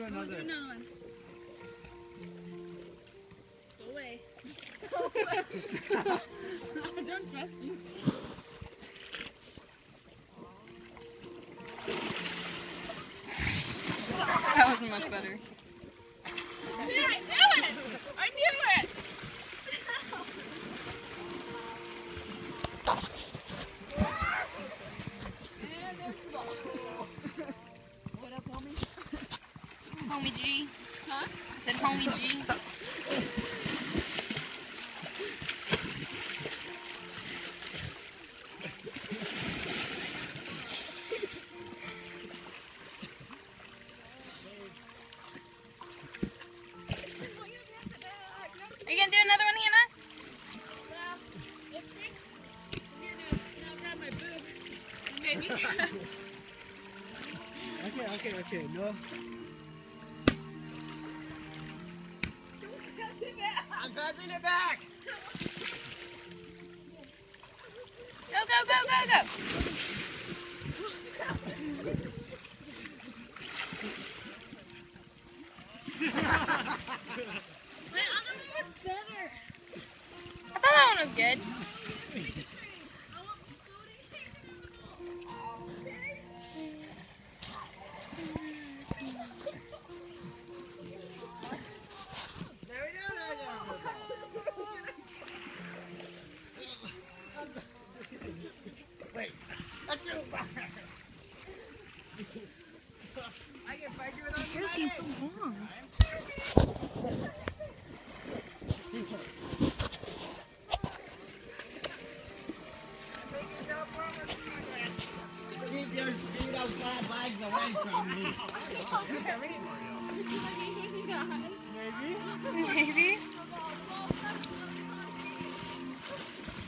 do another. Do another one. Go away. I don't trust you. That wasn't much better. Yeah, I knew it! I knew it! And there's the ball. What up, homie? Homie G. Huh? I said homie G. Are you gonna do another one, Hannah? Well, if Chris is gonna grab my boob, then maybe. Okay, no. I'm passing it back! Go. My other one was better. I thought that one was good. Wait, that's too far. I can find you another Yours seems so long. Keep your feet outside, bags away from me. Maybe.